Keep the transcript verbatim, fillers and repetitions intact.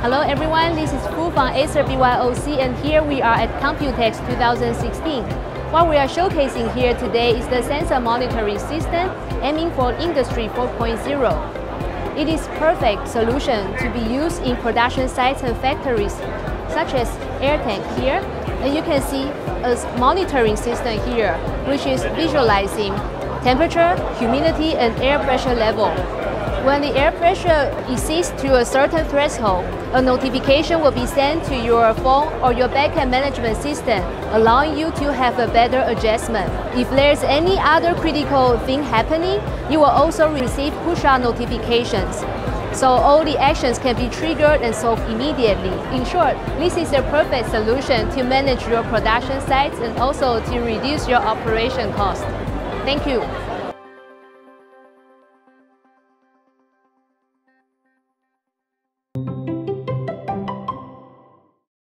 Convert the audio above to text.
Hello everyone, this is Fu from Acer B Y O C, and here we are at Computex two thousand sixteen. What we are showcasing here today is the sensor monitoring system aiming for Industry four point oh. It is perfect solution to be used in production sites and factories, such as AirTank here. And you can see a monitoring system here, which is visualizing temperature, humidity, and air pressure level. When the air pressure exceeds to a certain threshold, a notification will be sent to your phone or your backend management system, allowing you to have a better adjustment. If there's any other critical thing happening, you will also receive push-out notifications. So all the actions can be triggered and solved immediately. In short, this is a perfect solution to manage your production sites and also to reduce your operation cost. Thank you. Thank you.